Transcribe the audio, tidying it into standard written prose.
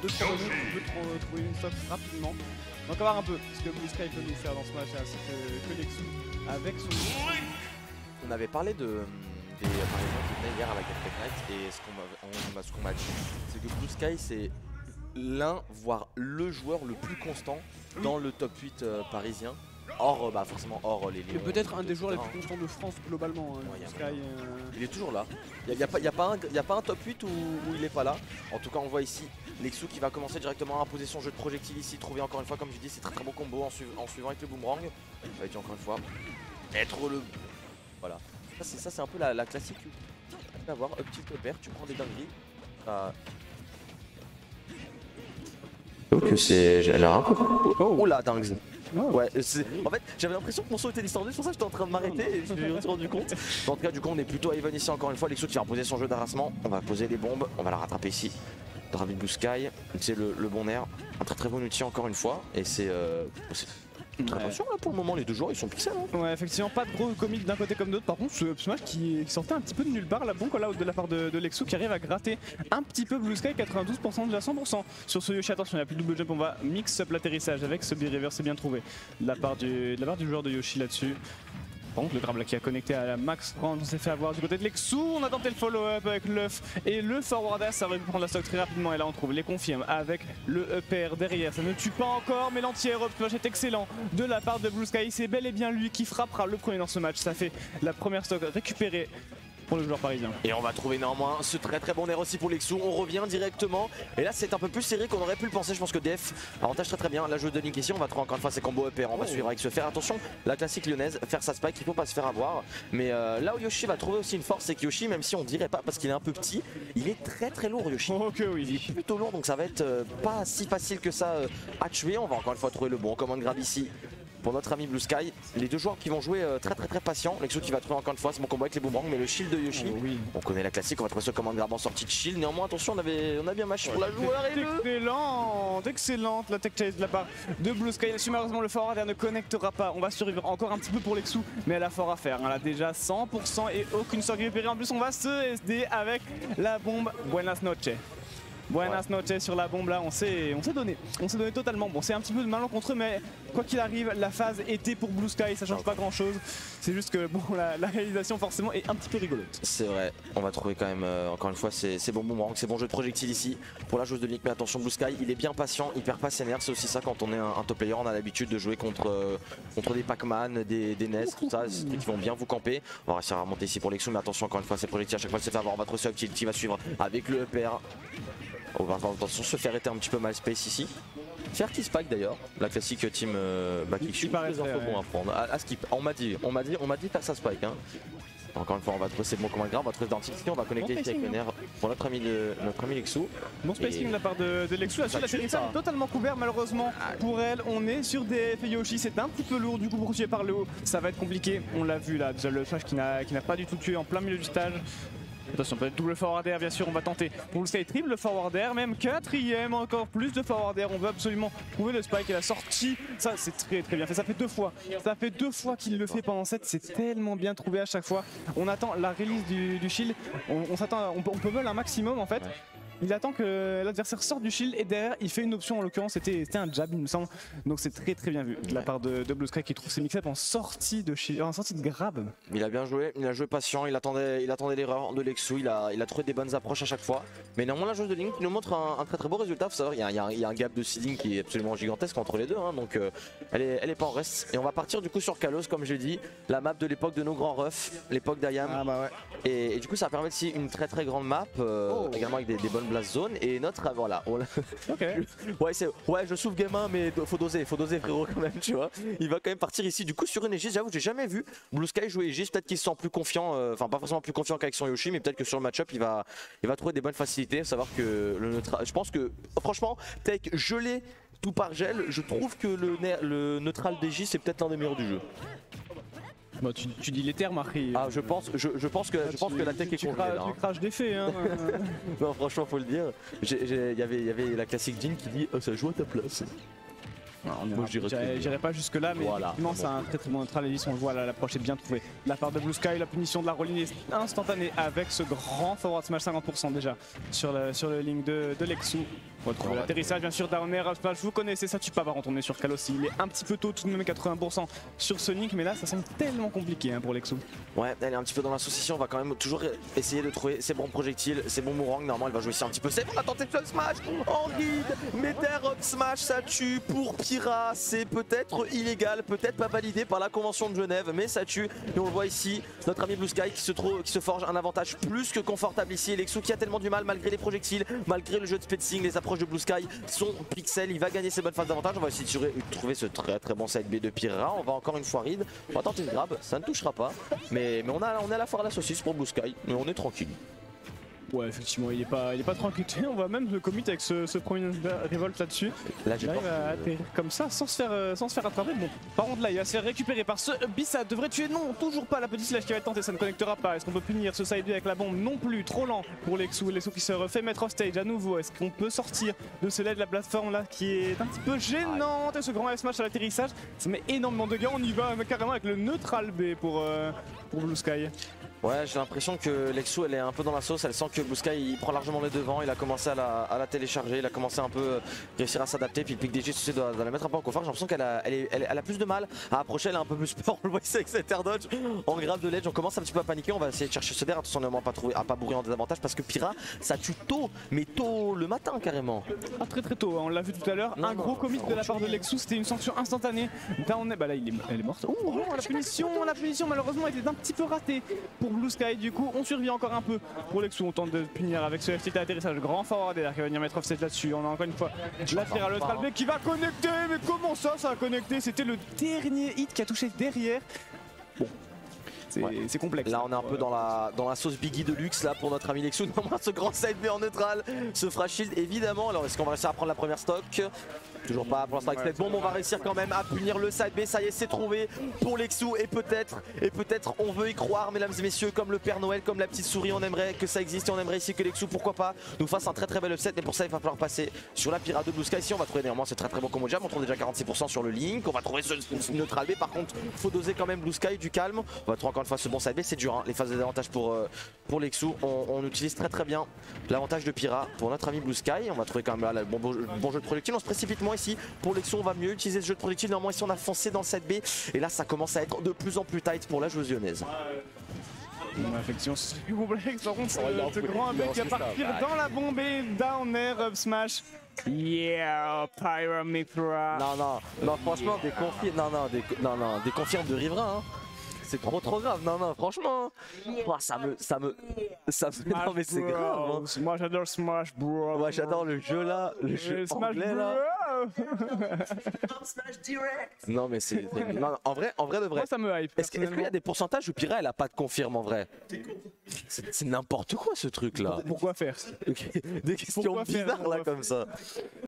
2-3 minutes, on peut trouver une stock rapidement. Donc on va voir un peu ce que Blue Sky peut nous faire dans ce match ainsi que Lexu avec son... On avait parlé des Parisiens qui venaient hier à la Game Tech Night et ce qu'on m'a dit, c'est que Blue Sky c'est l'un, voire le joueur le plus constant dans le top 8 parisien. Or, forcément, hors les Lions. Peut-être un des joueurs les plus constants de France globalement. Hein, ouais, Sky, il est toujours là. Il n'y a pas un top 8 où il n'est pas là. En tout cas, on voit ici Lexu qui va commencer directement à imposer son jeu de projectile ici. Trouver encore une fois, comme je dis, c'est très bon combo en suivant avec le boomerang. Il va être encore une fois être le. Voilà. Ça, c'est un peu la classique. Tu vas voir, up tilt upper, tu prends des dingueries. Que c'est. J'ai l'air un peu. Oh la dingue. Ouais, en fait j'avais l'impression que mon saut était distordu, c'est pour ça que j'étais en train de m'arrêter et je me suis rendu compte. En tout cas du coup on est plutôt à even ici encore une fois. Lexu qui va poser son jeu d'arrasement, on va poser les bombes, on va la rattraper ici. Dravid Blue Sky, c'est le bon air, un très bon outil encore une fois et c'est attention là pour le moment les deux joueurs ils sont pixels hein. Ouais effectivement pas de gros commit d'un côté comme d'autre. Par contre ce match qui sortait un petit peu de nulle part, la bon call out de la part de Lexu qui arrive à gratter un petit peu Blue Sky, 92% déjà 100% sur ce Yoshi. Attention il n'y a plus de double jump, on va mix up l'atterrissage avec ce B-River, c'est bien trouvé de la part du joueur de Yoshi là-dessus. Par contre le grab là qui a connecté à la max range, on s'est fait avoir du côté de Lexu, on a tenté le follow-up avec l'œuf et le forward air, ça va prendre la stock très rapidement et là on trouve les confirmes avec le upper derrière, ça ne tue pas encore mais l'anti-air up flash est excellent de la part de Blue Sky, c'est bel et bien lui qui frappera le premier dans ce match, ça fait la première stock récupérée pour le joueur parisien. Et on va trouver néanmoins ce très bon air aussi pour Lexu, on revient directement et là c'est un peu plus serré qu'on aurait pu le penser. Je pense que DF avantage très bien la joueuse de Link ici, on va trouver encore une fois ses combos upper, on va suivre avec ce fer. Attention la classique lyonnaise, faire sa spike, il faut pas se faire avoir, mais là où Yoshi va trouver aussi une force, c'est que Yoshi, même si on dirait pas parce qu'il est un peu petit, il est très lourd Yoshi. Ok oui. Il est plutôt lourd donc ça va être pas si facile que ça à tuer. On va encore une fois trouver le bon command grab ici pour notre ami Blue Sky. Les deux joueurs qui vont jouer très patients. Lexu qui va trouver encore une fois ce bon combo avec les boomerangs, mais le shield de Yoshi, on connaît la classique, on va trouver ce command grab en sortie de shield. Néanmoins attention, on a bien match pour la joueur et excellente la tech chase de la part de Blue Sky. Malheureusement le forward air ne connectera pas, on va survivre encore un petit peu pour Lexu, mais elle a fort à faire, elle a déjà 100% et aucune stock récupérée. En plus on va se SD avec la bombe. Buenas noches. Buenas noches sur la bombe là, on s'est donné totalement. Bon c'est un petit peu de malencontreux mais quoi qu'il arrive la phase était pour Blue Sky, ça change pas grand chose. C'est juste que bon la réalisation forcément est un petit peu rigolote. C'est vrai, on va trouver quand même encore une fois ces bons boomerangs, ces bons jeux de projectiles ici pour la joueuse de Link. Mais attention Blue Sky, il est bien patient, il perd pas ses nerfs, c'est aussi ça quand on est un top player, on a l'habitude de jouer contre des Pac-Man, des NES, tout ça, c'est des trucs qui vont bien vous camper. On va réussir à remonter ici pour Lexu, mais attention encore une fois ces projectiles à chaque fois c'est fait avoir, on va trouver ce uptilt qui va suivre avec le upper. On va attention se faire être un petit peu mal space ici. Faire qui spike d'ailleurs, la classique team Bakixu, des infos bons à prendre. À skip, on m'a dit faire ça spike hein. Encore une fois on va trouver ces bons commandes graves, on va trouver d'anti on va connecter ici avec le nerf pour notre ami Lexu. Bon spacing de la part de Lexu, là-dessus l'atterrissage est totalement couvert malheureusement pour elle. On est sur des Yoshi, c'est un petit peu lourd du coup pour tuer par le haut, ça va être compliqué. On l'a vu là, déjà le flash qui n'a pas du tout tué en plein milieu du stage. Attention, peut-être double forward air, bien sûr, on va tenter pour le sky triple forward air, même quatrième, encore plus de forward air. On veut absolument trouver le spike et la sortie. Ça, c'est très bien fait. Ça fait deux fois qu'il le fait pendant cette. C'est tellement bien trouvé à chaque fois. On attend la release du shield. On s'attend, on peut voler un maximum en fait. Il attend que l'adversaire sorte du shield et derrière il fait une option, en l'occurrence c'était un jab il me semble. Donc c'est très bien vu de la part de Blue Sky qui trouve ses mix-up en sortie de shield, en sortie de grab. Il a bien joué, il a joué patient, il attendait l'erreur de Lexu, il a trouvé des bonnes approches à chaque fois. Mais néanmoins la joueuse de Link nous montre un très beau résultat. Faut savoir, il y a un gap de seeding qui est absolument gigantesque entre les deux hein, donc elle est pas en reste. Et on va partir du coup sur Kalos comme j'ai dit, la map de l'époque de nos grands refs, l'époque d'Ayam. Ah bah ouais. Et du coup ça permet aussi une très grande map, également avec des bonnes blast zones. Et notre voilà, ouais je souffle gamin mais faut doser frérot quand même tu vois. Il va quand même partir ici du coup sur une Aegis. J'avoue j'ai jamais vu Blue Sky jouer Aegis, peut-être qu'il se sent plus confiant, enfin pas forcément plus confiant qu'avec son Yoshi, mais peut-être que sur le match-up il va trouver des bonnes facilités. À savoir que je pense que franchement tech gelé tout par gel, je trouve que le neutral d'Aegis c'est peut-être l'un des meilleurs du jeu. Bah, tu dis les termes Harry. Ah je pense que la tech est congelée là. Tu craches des faits hein. Non franchement faut le dire. Il y avait la classique Jean qui dit ça joue à ta place. Moi j'irai pas jusque là mais voilà, effectivement c'est un très bon neutral. On le voit là, l'approche est bien trouvée de la part de Blue Sky. La punition de la rolling est instantanée avec ce grand forward smash 50% déjà sur le link de Lexu. On va trouver l'atterrissage bien sûr, down air, smash, vous connaissez ça, tu peux pas retourner sur Kalos, il est un petit peu tôt, tout de même 80% sur Sonic, mais là ça semble tellement compliqué pour Lexo. Ouais, elle est un petit peu dans l'association, on va quand même toujours essayer de trouver ses bons projectiles, ses bons mourants. Normalement elle va jouer ici un petit peu safe, on a tenté de smash en guide, Meter up smash, ça tue pour Pyra, c'est peut-être illégal, peut-être pas validé par la convention de Genève, mais ça tue. Et on le voit ici, notre ami Blue Sky qui se forge un avantage plus que confortable ici. Et Lexo qui a tellement du mal malgré les projectiles, malgré le jeu de spacing, les approches de Blue Sky, son pixel, il va gagner ses bonnes phases d'avantage. On va essayer de trouver ce très bon side B de Pyra. On va encore une fois read, on va tenter une grab, ça ne touchera pas. Mais on est à la foire à la saucisse pour Blue Sky, mais on est tranquille. Ouais, effectivement, il est pas tranquille. On voit même le commit avec ce premier revolt là-dessus. Là, il arrive à atterrir comme ça sans se faire attraper. Bon, par contre, là, il va se faire récupérer par ce bis. Ça devrait tuer. Non, toujours pas la petite slash qui va être tentée. Ça ne connectera pas. Est-ce qu'on peut punir ce side B avec la bombe? Non plus. Trop lent pour Lexo. Lexo qui se refait mettre off stage à nouveau. Est-ce qu'on peut sortir de ce lait de la plateforme là qui est un petit peu gênante? Et ce grand F-smash à l'atterrissage, ça met énormément de gains. On y va carrément avec le neutral B pour Blue Sky. Ouais, j'ai l'impression que Lexo elle est un peu dans la sauce, elle sent que Blue Sky il prend largement les devants, il a commencé à la télécharger, il a commencé un peu réussir à s'adapter, puis le pic DG doit la mettre un peu en confort. J'ai l'impression qu'elle a plus de mal à approcher, elle a un peu plus peur, on le voit ici avec cet air dodge en grave de ledge, on commence un petit peu à paniquer, on va essayer de chercher ce der, attention à pas bourrer en désavantage parce que Pyra ça tue tôt, mais tôt le matin carrément. Ah, très tôt, on l'a vu tout à l'heure, un gros commit de la part de Lexo, c'était une sanction instantanée. Bah là elle est morte. Oh, la punition malheureusement était un petit peu ratée pour Blue Sky, du coup on survit encore un peu pour Lexo, on tente de punir avec ce FTT atterrissage, grand forward qui va venir mettre offset là-dessus. On a encore une fois latéral le qui va connecter, mais comment ça a connecté? C'était le dernier hit qui a touché derrière. Bon. C'est complexe. Là on est un peu dans la sauce Biggie de luxe là pour notre ami Lexo. Normalement ce grand side B en neutral, ce fresh shield évidemment. Alors est-ce qu'on va réussir à prendre la première stock? Toujours pas pour l'instant avec cette bombe, on va réussir quand même à punir le side B, ça y est c'est trouvé pour Lexo et peut-être on veut y croire mesdames et messieurs, comme le Père Noël, comme la petite souris, on aimerait que ça existe et on aimerait ici que Lexo pourquoi pas nous fasse un très bel upset, mais pour ça il va falloir passer sur la Pyra de Blue Sky. Ici on va trouver néanmoins ce très bon combo jab, on trouve déjà 46% sur le link, on va trouver ce neutral B, par contre faut doser quand même Blue Sky, du calme, on va trouver encore une fois ce bon side B, c'est dur hein, les phases d'avantage pour Lexo, on utilise très bien l'avantage de Pyra pour notre ami Blue Sky, on va trouver quand même là le bon jeu de projectile, on se précipite moins ici pour Lexo, on va mieux utiliser ce jeu de projectile, néanmoins ici on a foncé dans le set B et là ça commence à être de plus en plus tight pour la joueuse lyonnaise. Effectivement c'est complexe, par contre ce grand mec qui va partir dans la bombe et down air up smash. Yeah, Pyramithra. Non franchement des confirmes de riverain hein. C'est trop grave, non franchement oh, ça me non mais c'est grave hein. Moi j'adore Smash bro. Moi j'adore le jeu là, le jeu Smash anglais là. Non mais c'est en vrai de vrai. Moi ça me hype. Est-ce qu'il y a des pourcentages où Pyra elle a pas de confirme en vrai? C'est n'importe quoi ce truc là. Pourquoi faire? Des questions bizarres là comme ça.